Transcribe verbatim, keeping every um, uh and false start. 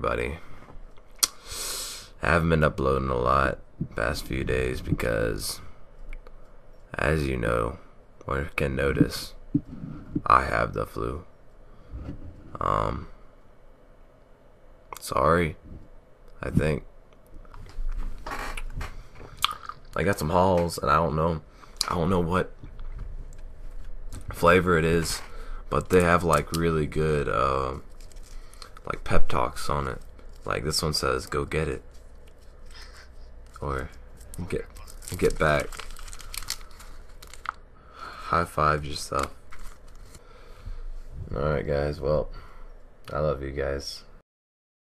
everybody. I haven't been uploading a lot the past few days because, as you know, or can notice, I have the flu. Um, sorry, I think. I got some Halls, and I don't know, I don't know what flavor it is, but they have like really good, uh, like pep talks on it. Like this one says, "Go get it," or "Get get back." High five yourself. All right, guys. Well, I love you guys.